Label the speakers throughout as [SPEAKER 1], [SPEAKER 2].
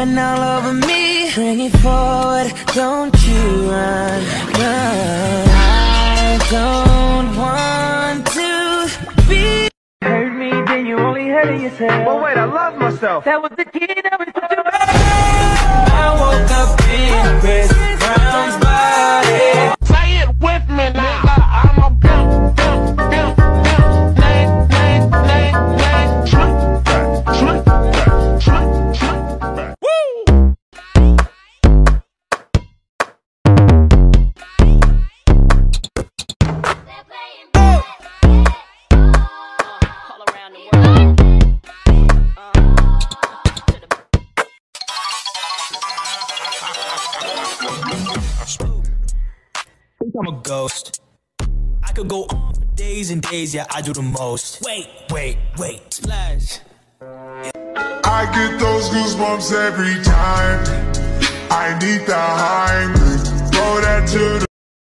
[SPEAKER 1] sweating all over me. Bring it forward, don't you run, run. I don't want to be. Hurt me, then you only hurt yourself.
[SPEAKER 2] Well, wait, I love myself.
[SPEAKER 1] That was the key, that was the I woke up in Chris Brown's body.
[SPEAKER 3] Say it with me now. I'm a pimp, pimp, pimp, pimp. Woo!
[SPEAKER 4] All around the world.
[SPEAKER 5] I'm a ghost. I could go on for days and days, yeah, I do the most. Wait, splash.
[SPEAKER 6] I get those goosebumps every time. I need the high, throw that to the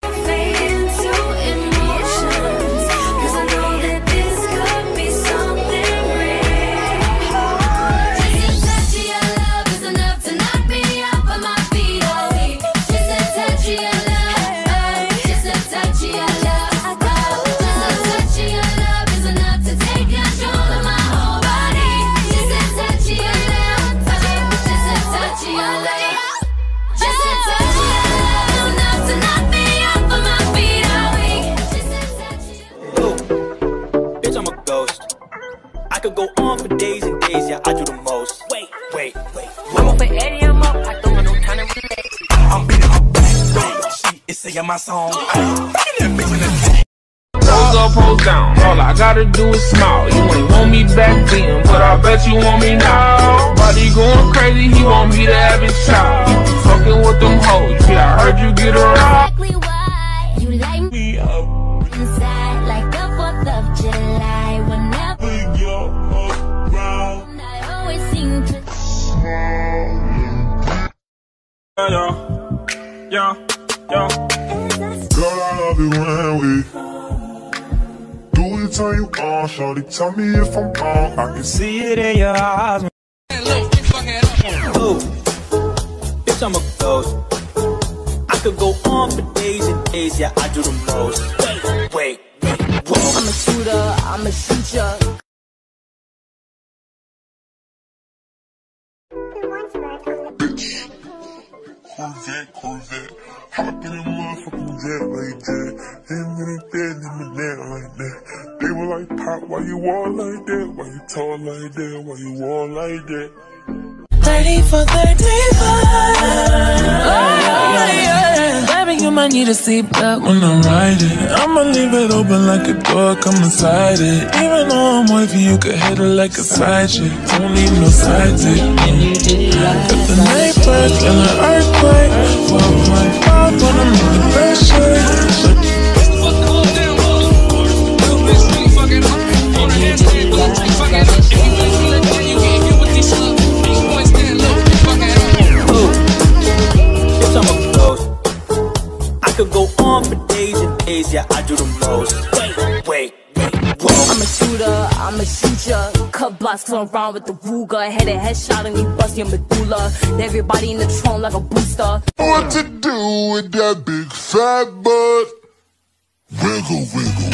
[SPEAKER 5] I could go on for days and days, yeah, I do the most. Wait.
[SPEAKER 1] I'm up for Eddie, I'm up. I don't want no time to relate.
[SPEAKER 5] I'm beating her back. She is singing my song.
[SPEAKER 3] Pose up, pose down. All I gotta do is smile. You ain't want me back then, but I bet you want me now. Body going crazy, he want me to have his child. You be fucking with them hoes, yeah, I heard you get around.
[SPEAKER 7] Exactly why you light me up inside like the 4th of July. Whenever you're around, I always seem to
[SPEAKER 3] Yeah.
[SPEAKER 6] girl, I love it when we do it, turn you on, shorty. Tell me if I'm wrong. I can see
[SPEAKER 5] See it in your eyes. Ooh, bitch, I'm a ghost. I could go on for days and days, yeah, I do the most. Wait, whoa.
[SPEAKER 1] I'm a shooter, I'm a shooter.
[SPEAKER 6] Corvette. Hop in a motherfucking jet like that. Him and that, him and that like that. They were like, Pop, why you all like that? Why you tall like that? Why you all like that?
[SPEAKER 1] 30 for 35. Baby, you might need a seatbelt when I'm riding. I'ma leave it open like a door, come inside it. Even though I'm wavy, you could hit it like a side chick. Don't need no side dick. Got the night birds and an earthquake. 12.5 when I'm in the best shape.
[SPEAKER 5] I could go on for days and days, yeah, I do the most. Wait, whoa.
[SPEAKER 1] I'm a shooter, I'm a shooter. Cut blocks cause I'm around with the Ruger. Head a headshot and we bust your medulla. Everybody in the trunk like a booster.
[SPEAKER 6] What to do with that big fat butt? Wiggle, wiggle,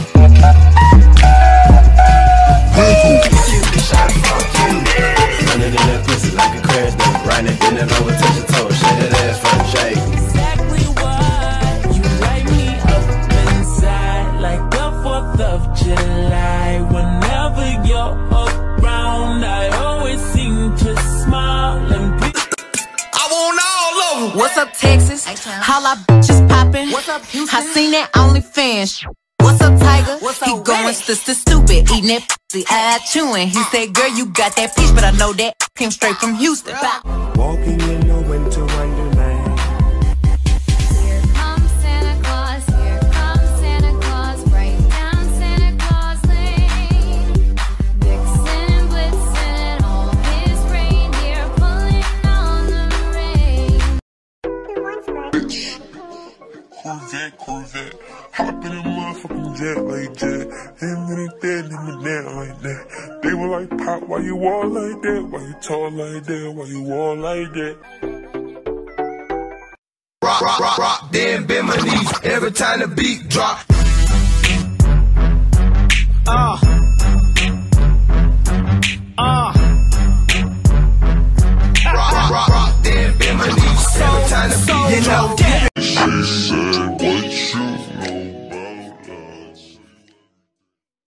[SPEAKER 8] Shoot the shot, fuck you. Run it in that pussy like a crash dump. Grind it, bend it over, touch your toes. Shake that ass from the shake.
[SPEAKER 1] Exactly why you light me up inside like the 4th of July. Whenever you're around, I always seem to smile and be.
[SPEAKER 5] I want all of them.
[SPEAKER 9] What's up, Texas? Holla, bitches poppin'. What's up, Houston? I seen that OnlyFans. What's up, Tiger?
[SPEAKER 1] What's
[SPEAKER 9] he
[SPEAKER 1] up,
[SPEAKER 9] going
[SPEAKER 1] Reddit?
[SPEAKER 9] stupid, eating that pussy, eye chewing. He said, girl, you got that peach, but I know that came straight from Houston.
[SPEAKER 8] Walking in the winter wonderland.
[SPEAKER 7] Here comes Santa Claus, here comes Santa Claus, right down Santa Claus Lane. Vixen and Blitzen and all his reindeer pulling on the rein.
[SPEAKER 6] Corvette. Hop in a motherfucking motherfucking jet like jet. Him and that, him and that like that. They were like, Pop, why you all like that? Why you tall like that? Why you all like that?
[SPEAKER 8] Rock, rock, rock, rock, then bend my knees every time the beat drop.